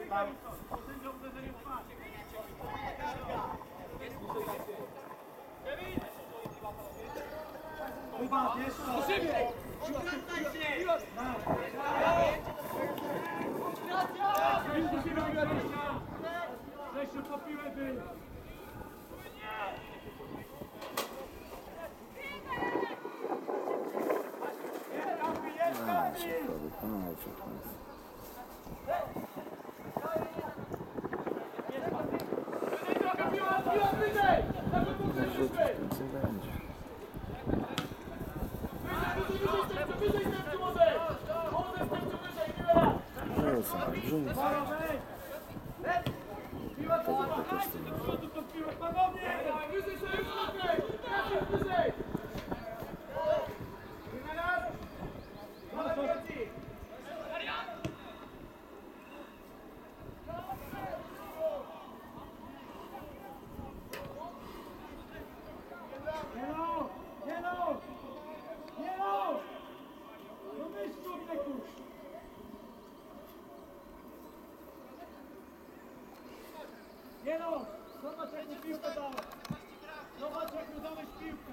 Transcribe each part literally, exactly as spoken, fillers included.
Kuba, wiesz co? Do siebie! Odwracaj się! Weź się po piłę, ty! Nie no! Zobacz jak mu piłkę dałeś! Zobacz jak mu dałeś piłkę!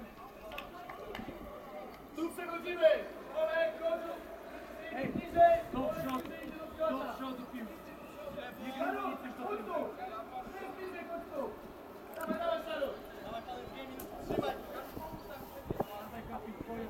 Tu przechodzimy! Olek, chodź! Ej, niżej! Do przodu! Do przodu piłki! Nie gramy nic już do tyłu! Bliżej, chodź tu! Dawaj, dawaj, Szaru! Dawaj, Paweł, dwie minuty, trzymaj! Dawaj, Kapi, twoje!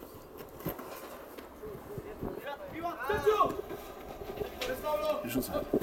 Rzucaj.